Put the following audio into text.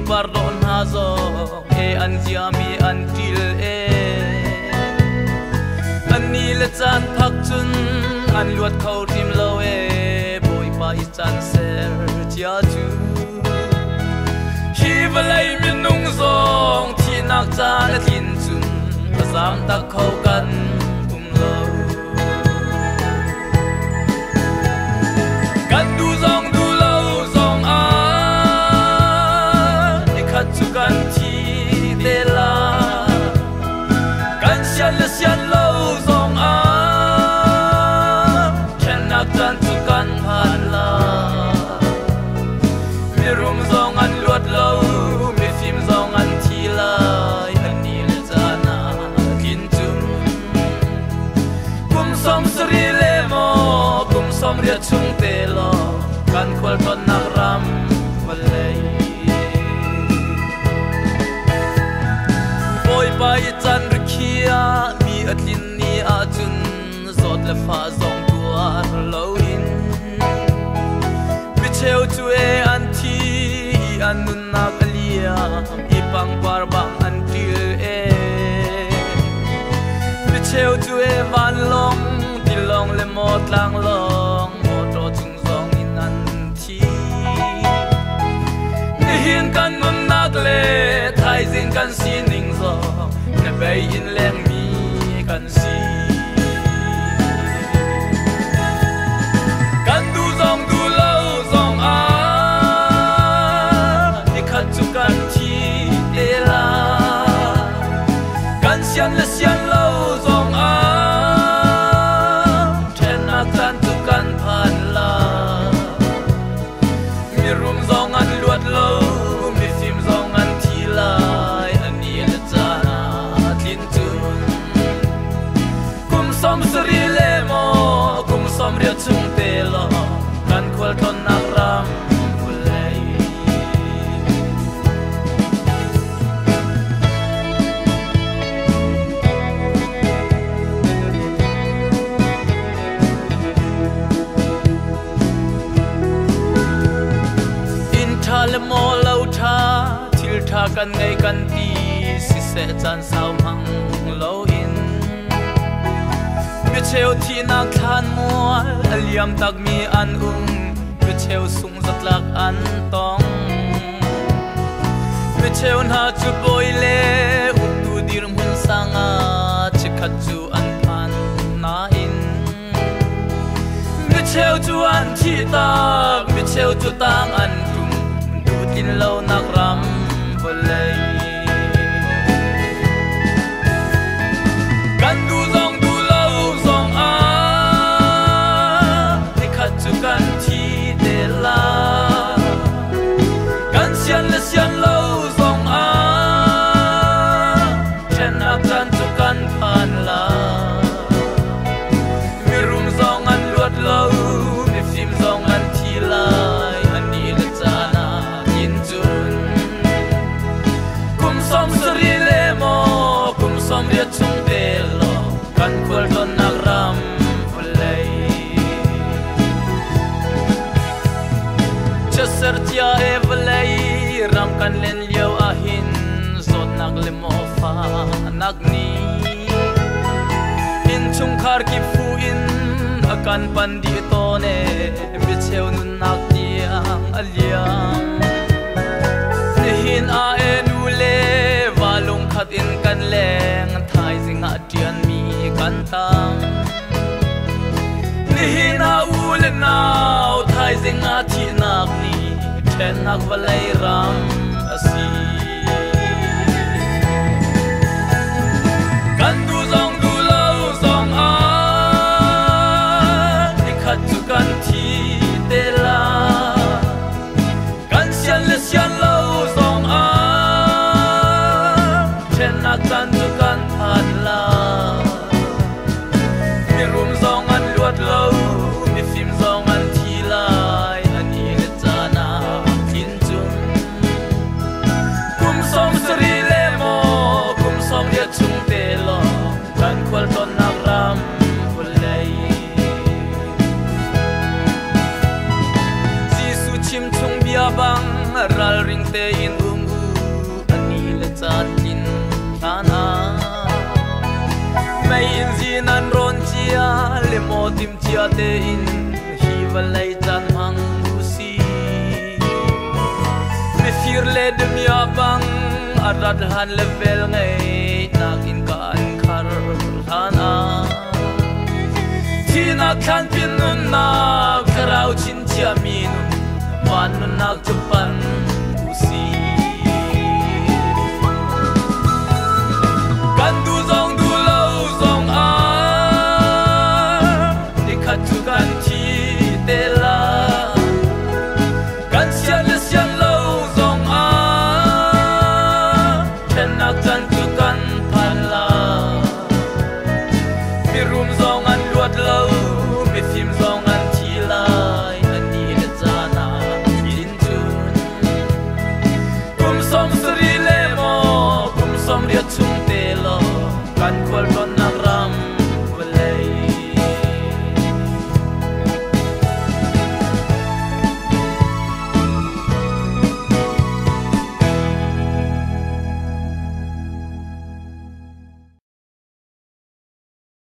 pardon hazo e anjiami antil e ani le chan thak chun an luat khau tim lo e boi pa I chan ser chia chu hi valai min nung zong thi nak cha le thin chun azam tak khau kan lo kan du zong du lo zong a ni khat chu kan thi de la kan sian le sian lo zong a chen nak chan chu kan phan la mi rum zong an luat lo mi phim zong an thi lai ani le chana kin chum kum som sri le mo kum som ria chung te lo kan khwal ton nak ram valei boy bai chan rikhia mi atlin ni a chun zot le fa zong tuar lo in mi cheu chu e an thi an nun nak alia I pang par bang an til e mi cheu chu e van long ti long le mo tlang long mo to chung zong in an thi ni hin kan mun nak le thai zin kan si ning zo ne bei in leng mi kan si kan du zong du lo zong a ni khat chu kan thi de la kan sian le sian lo zong a then na kan chu kan phan la mi rum zong an luat lo mi sim zong an thi lai ani le chana thin chun kum som sri le mo kum som ria chung te lo kan khwal thon nak ram vulei in tha le mo lo tha thil tha kan ngai kan ti si se chan sao mang lo in mi cheu thi nak than mual aliam tak mi an mi cheu sung zat lak an tong mi cheu na chu boy le tu dir mun sanga chikhat chu an phan na in mi cheu chu an thi tak mi cheu chu tang an tum du tin lo nak ram volei kan du zong du lo zong a ni khat chu kan thi de la kan sian le sian lo zong a chen na kan chu kan phan la mi rum zong an luat lo mi phim zong an thi lai ani le chana kin chun kum som sri le mo kum som ria chung te lo kan khwal ton nak ram vulei chaser tia e vulei ram kan len liao a hin zot nak le mo fa nak ni in chung khar ki fu in akan pan di to ne mi cheu nun nak tiang aliam ni hin a e nu le walung khat in kan leng thai zinga tian mi kan tang ni hin a u le nau thai zinga thi nak ni then nak valai ram asi kan du zong du lo zong a ni khat chu kan thi de la kan sian le sian lo zong a then nak kan chu kan phan la mi rum zong an luat lo mi phim zong an thi lai ani le chana thin chun kum som sri le mo kum som ria chung te lo kan khwal ton nak ram vulei jisu chim chung bia bang ral ring te in tim chia te in hi valai chan hang usi me fir le dem ya bang arat han level ngai nakin kan khar hana tina khan pin nun na karau chin chia min wan nun nak chupan usi